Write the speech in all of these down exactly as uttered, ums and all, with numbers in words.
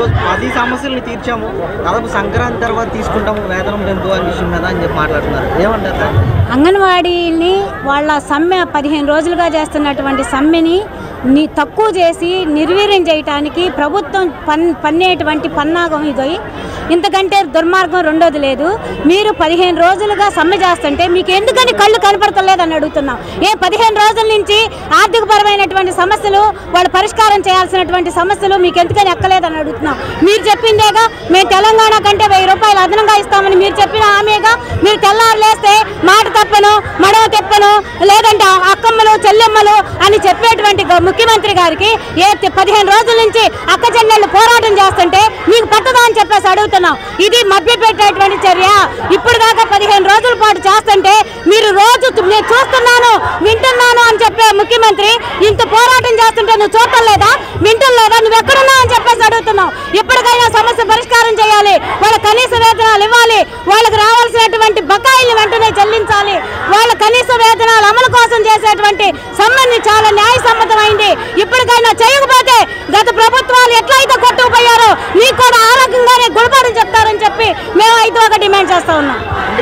పది సమస్యలను తీర్చాము, దాదాపు సంక్రాంతి తర్వాత తీసుకుంటాము వేతనం పెంపు అనే విషయం మీద అని చెప్పి మాట్లాడుతున్నారు. ఏమంటారు? అంగన్వాడీని వాళ్ళ సమ్మె పదిహేను రోజులుగా చేస్తున్నటువంటి సమ్మెని ని తక్కువ చేసి నిర్వీర్యం చేయడానికి ప్రభుత్వం పన్ పన్నేటువంటి పన్నాగం ఇది. ఇంతకంటే దుర్మార్గం రెండోది లేదు. మీరు పదిహేను రోజులుగా సమ్మె చేస్తుంటే మీకు ఎందుకని కళ్ళు కనపడతలేదని అడుగుతున్నాం. ఏ పదిహేను రోజుల నుంచి ఆర్థికపరమైనటువంటి సమస్యలు వాళ్ళు పరిష్కారం చేయాల్సినటువంటి సమస్యలు మీకు ఎందుకని ఎక్కలేదని అడుగుతున్నాం. మీరు చెప్పిందేగా మేము తెలంగాణ కంటే వెయ్యి రూపాయలు అదనంగా ఇస్తామని మీరు చెప్పిన హామీగా మీరు తెల్లారు లేస్తే మాట తప్పను మడవ తెప్పను లేదంటే అక్కమ్మలు చెల్లెమ్మలు అని చెప్పేటువంటి ముఖ్యమంత్రి గారికి ఏ పదిహేను రోజుల నుంచి అక్క చెల్లెళ్ళు పోరాటం చేస్తుంటే మీకు పట్టదా అని చెప్పేసి అడుగుతున్నాం. ఇది మభ్యపెట్టేటువంటి చర్య. ఇప్పుడు దాకా పదిహేను రోజుల పాటు చేస్తుంటే మీరు రోజు నేను చూస్తున్నాను వింటున్నాను అని చెప్పే ముఖ్యమంత్రి ఇంత పోరాటం చేస్తుంటే నువ్వు చూడటం లేదా వింటం లేదా నువ్వు ఎక్కడున్నావు అని చెప్పేసి అడుగుతున్నావు. ఇప్పటికైనా సమస్య పరిష్కారం చేయాలి. వాళ్ళ కనీస వేతనాలు ఇవ్వాలి. వాళ్ళకి రావాల్సినటువంటి బకాయిలు వెంటనే చెల్లించాలి. వాళ్ళ కనీస వేతనాలు అమలు కోసం చేసేటువంటి సమ్మెని చాలా న్యాయసమ్మతమైంది. ఇప్పటికైనా చేయకపోతే గత ప్రభుత్వాలు ఎట్లయితే కొట్టుకుపోయారో మీకు కూడా ఆ రకంగానే గుణపాఠం చెప్తారని చెప్పి మేము అయితే ఒక డిమాండ్ చేస్తా ఉన్నాం.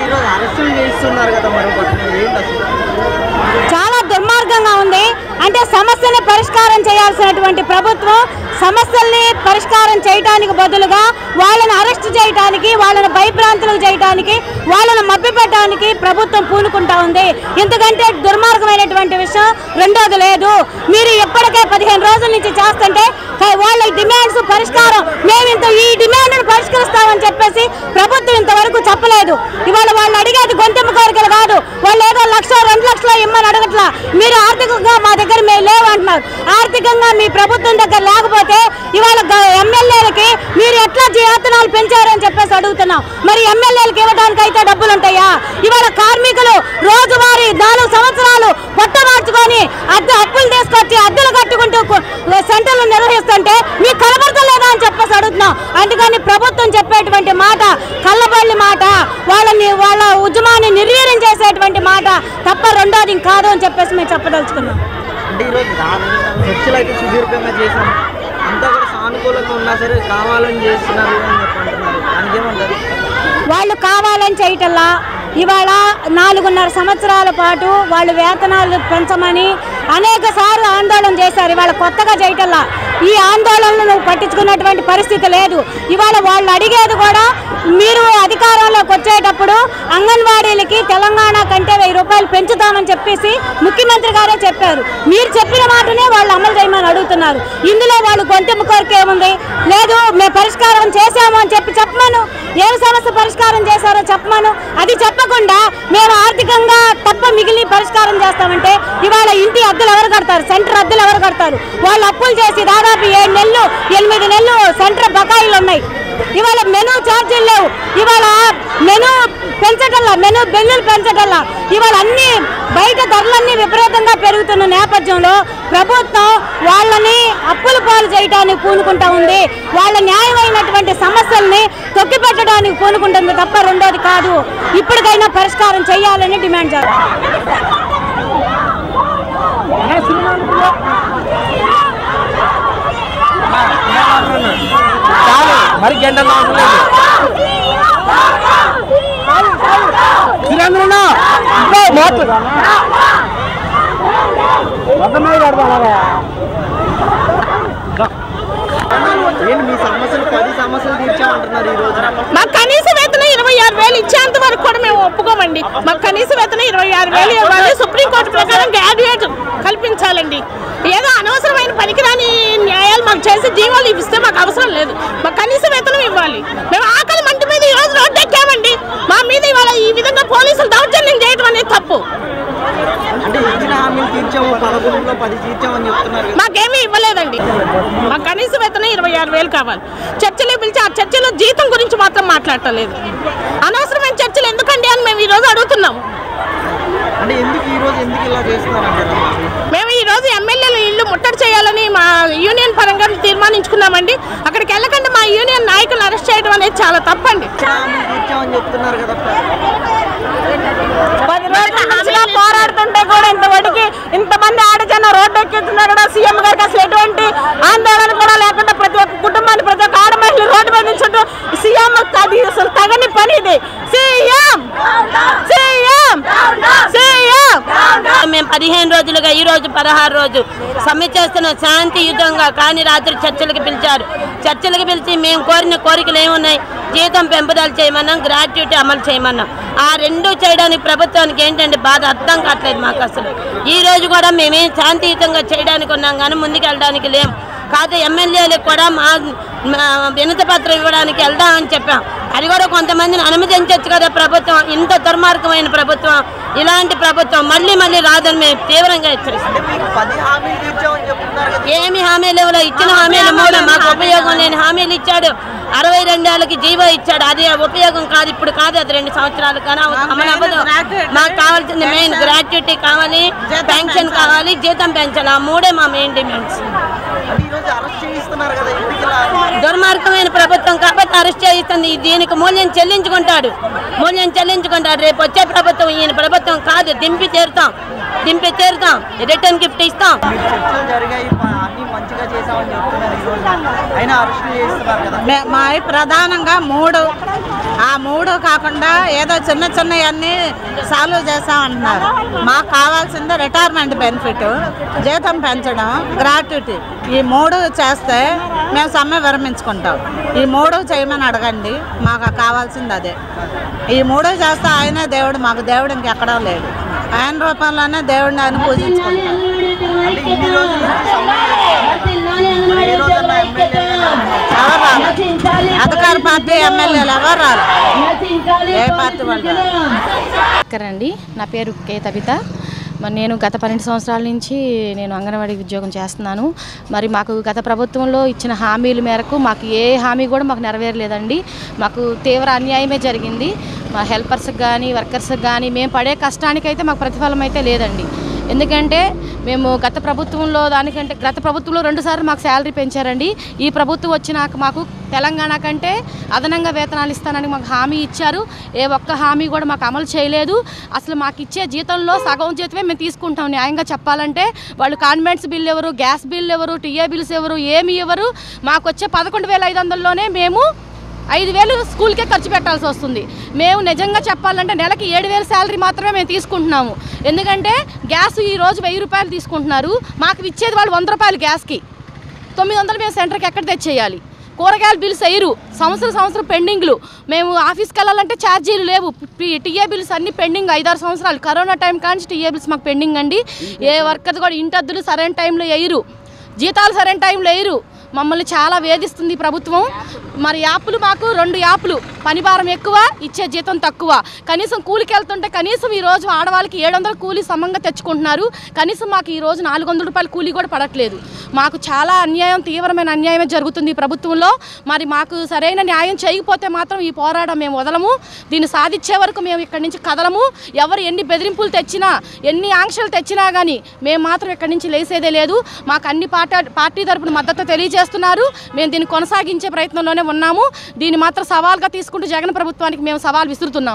చాలా దుర్మార్గంగా ఉంది. అంటే సమస్యని పరిష్కారం చేయాల్సినటువంటి ప్రభుత్వం సమస్యల్ని పరిష్కారం చేయడానికి బదులుగా వాళ్ళని అరెస్ట్ చేయడానికి వాళ్ళని భయభ్రాంతులకు చేయడానికి వాళ్ళని మభ్యపెట్టడానికి ప్రభుత్వం పూనుకుంటా ఉంది. ఎందుకంటే దుర్మార్గమైనటువంటి విషయం రెండోది లేదు. మీరు ఎప్పటికే పదిహేను రోజుల నుంచి చేస్తుంటే వాళ్ళ డిమాండ్స్ పరిష్కారం మేము ఇంత ఈ డిమాండ్ను పరిష్కరిస్తామని చెప్పేసి ప్రభుత్వం ఇంతవరకు చెప్పలేదు. ఇవాళ వాళ్ళు అడిగేది గొంతెమ్మ కోరికలు కాదు. వాళ్ళు ఏదో లక్ష రెండు లక్షలు ఇమ్మని అడగట్లా. మీరు ఆర్థికంగా మా దగ్గర మేము లేవు అంటున్నారు. ఆర్థికంగా మీ ప్రభుత్వం దగ్గర లేకపోతే ఇవాళ ఎమ్మెల్యేలకి మీరు ఎట్లా జీవితాలు పెంచారని చెప్పేసి అడుగుతున్నాం. మరి ఎమ్మెల్యేలకు ఇవ్వడానికి అయితే డబ్బులు ఉంటాయా? ఇవాళ కార్మికులు రోజువారీ నాలుగు సంవత్సరాలు పొట్ట మార్చుకొని అద్దె అప్పులు తీసుకొచ్చి అద్దెలు కట్టుకుంటూ సెంటర్లు నిర్వహిస్తుంటే మీకు కనబడతలేదా అని చెప్పేసి అడుగుతున్నాం. అందుకని ప్రభుత్వం చెప్పేటువంటి మాట కళ్ళబల్లి మాట, వాళ్ళని వాళ్ళ ఉద్యమాన్ని నిర్వీర్యం చేసేటువంటి మాట తప్ప రెండోది కాదు అని చెప్పేసి మేము చెప్పదలుచుకున్నాం. అంటే ఈరోజు చర్చలు అయితే సుదీర్ఘంగా చేశాం, అంతా కూడా సానుకూలంగా ఉన్నా సరే కావాలని చేస్తున్నారు అని చెప్పంటున్నారు. దానికి ఏమంటారు? వాళ్ళు కావాలని చేయటల్లా ఇవాళ నాలుగున్నర సంవత్సరాల పాటు వాళ్ళు వేతనాలు పెంచమని అనేక సార్లు ఆందోళన చేశారు. ఇవాళ కొత్తగా చేయటల్లా ఈ ఆందోళనను పట్టించుకున్నటువంటి పరిస్థితి లేదు. ఇవాళ వాళ్ళు అడిగేది కూడా మీరు అధికారంలోకి వచ్చేటప్పుడు అంగన్వాడీలకి తెలంగాణ కంటే వెయ్యి రూపాయలు పెంచుతామని చెప్పేసి ముఖ్యమంత్రి గారే చెప్పారు. మీరు చెప్పిన మాటనే వాళ్ళు అమలు చేయమని అడుగుతున్నారు. ఇందులో వాళ్ళు గొంతెమ్మ కోరిక ఏముంది? లేదు మేము పరిష్కారం చేశాము అని చెప్పి చెప్పమను. ఏ సమస్య పరిష్కారం చేశారో చెప్పమను. అది చెప్పకుండా మేము ఆర్థికంగా తప్ప మిగిలిన పరిష్కారం చేస్తామంటే ఇవాళ ఇంటి అద్దెలు ఎవరు కడతారు? సెంటర్ అద్దెలు ఎవరు కడతారు? వాళ్ళు అప్పులు చేసి దాదాపు ఏడు నెలలు ఎనిమిది నెలలు సెంటర్ బకాయిలు ఉన్నాయి. ఇవాళ మెనూ ఛార్జీలు లేవు. ఇవాళ మెనూ పెంచటల్లా మెనూ బిల్లులు పెంచటల్లా ఇవాళ అన్ని బయట ధరలన్నీ విపరీతంగా పెరుగుతున్న నేపథ్యంలో ప్రభుత్వం వాళ్ళని అప్పుల పాలు చేయడానికి పూనుకుంటా ఉంది. వాళ్ళ న్యాయమైనటువంటి సమస్యల్ని తొక్కిపెట్టడానికి పూనుకుంటుంది తప్ప రెండోది కాదు. ఇప్పటికైనా పరిష్కారం చేయాలని డిమాండ్ చేస్తాం. మరి గంటలు మీ సమస్యలు పది సమస్యలు తీర్చామంటున్నారు ఈ రోజు. మాకు కనీస వేతనం ఇరవై ఆరు వేలు ఇచ్చేంత వరకు కూడా మేము ఒప్పుకోమండి. మాకు కనీస వేతనం ఇరవై ఆరు వేలు ఇవ్వాలి. సుప్రీంకోర్టు ప్రకారం గ్రాడ్యుయేట్ కల్పించాలండి. ఏదో అనవసరమైన పనికిరాని న్యాయాలు మాకు చేసి జీవాలు ఇస్తే మాకు అవసరం లేదు. మాకు కనీస వేతనం ఇవ్వాలి. మేము ఆకలి మంటి మీద ఈ రోజు రోడ్డు ఎక్కామండి. మా మీద ఇవాళ ఈ విధంగా పోలీసులు దౌర్జన్యం చేయడం అనేది తప్పు. మాకేమీ ఇవ్వలేదండి. మాకు కనీస వేతనం ఇరవై ఆరు వేలు కావాలి. చర్చలు పిలిచి ఆ చర్చలో జీతం గురించి మాత్రం మాట్లాడటలేదు. అనవసరమైన చర్చలు ఎందుకండి అని మేము ఈరోజు అడుగుతున్నాము. మేము ఈరోజు ఎమ్మెల్యేల ఇల్లు ముట్టడి చేయాలని మా యూనియన్ పరంగా తీర్మానించుకున్నామండి. అక్కడికి వెళ్ళకుండా మా యూనియన్ నాయకులు అరెస్ట్ చేయడం అనేది చాలా తప్పండి. పోరాడుతుంటే కూడా ఇంతవరకు ఇంతమంది ఆడజన రోడ్డు ఎక్కిస్తున్నా కూడా సీఎం గారికి అసలు ఎటువంటి ఆందోళన కూడా లేకుండా ప్రతి ఒక్క కుటుంబాన్ని ప్రతి ఒక్క ఆడ మహిళలు రోడ్డు మీద నిల్చుంటూ సీఎం అది అసలు తగని పని ఇది. సీఎం సీఎం సీఎం మేము పదిహేను రోజులుగా ఈ రోజు పదహారు రోజు సమ్మె చేస్తున్న శాంతియుతంగా, కానీ రాత్రి చర్చలకు పిలిచారు. చర్చలకు పిలిచి మేము కోరిన కోరికలు ఏమున్నాయి? జీతం పెంపుదల చేయమన్నాం, గ్రాట్యుటీ అమలు చేయమన్నాం. ఆ రెండు చేయడానికి ప్రభుత్వానికి ఏంటంటే బాధ అర్థం కావట్లేదు మాకు అసలు. ఈ రోజు కూడా మేమే శాంతియుతంగా చేయడానికి ఉన్నాం కానీ ముందుకు వెళ్ళడానికి లేము. కాదు ఎమ్మెల్యేలకు కూడా మా వినతి పత్రం ఇవ్వడానికి వెళ్దామని చెప్పాం. అది కూడా కొంతమందిని అనుమతించవచ్చు కదా ప్రభుత్వం. ఇంత దుర్మార్గమైన ప్రభుత్వం, ఇలాంటి ప్రభుత్వం మళ్ళీ మళ్ళీ రాదని మేము తీవ్రంగా హెచ్చరిస్తాం. ఏమి హామీలు ఇవ్వలో ఇచ్చిన హామీలు మూడు మాకు ఉపయోగం లేని హామీలు ఇచ్చాడు. అరవై రెండేళ్ళకి జీవో ఇచ్చాడు, అది ఉపయోగం కాదు, ఇప్పుడు కాదు, అది రెండు సంవత్సరాలు కానీ అమలు అవ్వదు. మాకు కావాల్సింది మెయిన్ గ్రాట్యుటీ కావాలి, పెన్షన్ కావాలి, జీతం పెంచాలి. ఆ మూడే మా మెయిన్ డిమాండ్స్. దుర్మార్గమైన ప్రభుత్వం కాబట్టి అరెస్ట్ చేయిస్తుంది. దీనికి మూల్యం చెల్లించుకుంటాడు, మూల్యం చెల్లించుకుంటాడు. రేపు వచ్చే ప్రభుత్వం ఈయన ప్రభుత్వం కాదు, దింపి తీరుతాం, దింపి తీరుతాం, రిటర్న్ గిఫ్ట్ ఇస్తాం. మా ప్రధానంగా మూడు ఆ మూడు కాకుండా ఏదో చిన్న చిన్నవన్నీ సాల్వ్ చేస్తామంటున్నారు. మాకు కావాల్సింది రిటైర్మెంట్ బెనిఫిట్, జీతం పెంచడం, గ్రాట్యుటీ. ఈ మూడు చేస్తే మేము సమ్మె విరమించుకుంటాం. ఈ మూడు చేయమని అడగండి, మాకు కావాల్సింది అదే. ఈ మూడు చేస్తే ఆయనే దేవుడు, మాకు దేవుడు ఇంకెక్కడా లేడు. ఆయన రూపంలోనే దేవుడిని ఆయన పూజించుకుంటాం. ఎవరు రాదు, అధికార పార్టీ ఎమ్మెల్యేలు ఎవరు రాదు, ఏ పార్టీ వాళ్ళు. అండి నా పేరు కే తబిత. మరి నేను గత పన్నెండు సంవత్సరాల నుంచి నేను అంగన్వాడీ ఉద్యోగం చేస్తున్నాను. మరి మాకు గత ప్రభుత్వంలో ఇచ్చిన హామీల మేరకు మాకు ఏ హామీ కూడా మాకు నెరవేరలేదండి. మాకు తీవ్ర అన్యాయమే జరిగింది. మా హెల్పర్స్కి కానీ వర్కర్స్కి కానీ మేము పడే కష్టానికైతే మాకు ప్రతిఫలం అయితే లేదండి. ఎందుకంటే మేము గత ప్రభుత్వంలో దానికంటే గత ప్రభుత్వంలో రెండుసార్లు మాకు శాలరీ పెంచారండి. ఈ ప్రభుత్వం వచ్చినాక మాకు తెలంగాణ కంటే అదనంగా వేతనాలు ఇస్తానని మాకు హామీ ఇచ్చారు. ఏ ఒక్క హామీ కూడా మాకు అమలు చేయలేదు. అసలు మాకు ఇచ్చే జీతంలో సగం జీతమే మేము తీసుకుంటాం. న్యాయంగా చెప్పాలంటే వాళ్ళు కాన్వెంట్స్ బిల్ ఎవరు, గ్యాస్ బిల్ ఎవరు, టీఏ బిల్స్ ఎవరు, ఏమి ఎవరు. మాకు వచ్చే పదకొండు వేల ఐదు వందల్లోనే మేము ఐదు వేలు స్కూల్కే ఖర్చు పెట్టాల్సి వస్తుంది. మేము నిజంగా చెప్పాలంటే నెలకి ఏడు వేలు శాలరీ మాత్రమే మేము తీసుకుంటున్నాము. ఎందుకంటే గ్యాస్ ఈరోజు వెయ్యి రూపాయలు తీసుకుంటున్నారు, మాకు ఇచ్చేది వాళ్ళు వంద రూపాయలు గ్యాస్కి. తొమ్మిది వందలు మేము సెంటర్కి ఎక్కడ తెచ్చేయాలి? కూరగాయల బిల్స్ వేయరు, సంవత్సరం సంవత్సరం పెండింగ్లు. మేము ఆఫీస్కి వెళ్ళాలంటే ఛార్జీలు లేవు. టీఏ బిల్స్ అన్ని పెండింగ్, ఐదారు సంవత్సరాలు కరోనా టైం కానీ టీఏ బిల్స్ మాకు పెండింగ్ అండి. ఏ వర్కర్ కూడా ఇంటద్దులు సరైన టైంలో వేయరు, జీతాలు సరైన టైంలో వేయరు. మమ్మల్ని చాలా వేధిస్తుంది ప్రభుత్వం. మరి యాప్లు మాకు రెండు యాప్లు, పనిభారం ఎక్కువ, ఇచ్చే జీతం తక్కువ. కనీసం కూలికి వెళ్తుంటే కనీసం ఈరోజు ఆడవాళ్ళకి ఏడు వందల కూలీ సమంగా తెచ్చుకుంటున్నారు. కనీసం మాకు ఈరోజు నాలుగు వందల రూపాయల కూలీ కూడా పడట్లేదు. మాకు చాలా అన్యాయం, తీవ్రమైన అన్యాయమే జరుగుతుంది ఈ ప్రభుత్వంలో. మరి మాకు సరైన న్యాయం చేయకపోతే మాత్రం ఈ పోరాటం మేము వదలము. దీన్ని సాధించే వరకు మేము ఇక్కడి నుంచి కదలము. ఎవరు ఎన్ని బెదిరింపులు తెచ్చినా, ఎన్ని ఆంక్షలు తెచ్చినా కానీ మేము మాత్రం ఇక్కడి నుంచి లేసేదే లేదు. మాకు అన్ని పార్టీ పార్టీ తరపున మద్దతు తెలియజేస్తున్నారు. మేము దీన్ని కొనసాగించే ప్రయత్నంలోనే ఉన్నాము. దీన్ని మాత్రం సవాల్గా తీసుకుంటూ జగన్ ప్రభుత్వానికి మేము సవాల్ విసురుతున్నాము.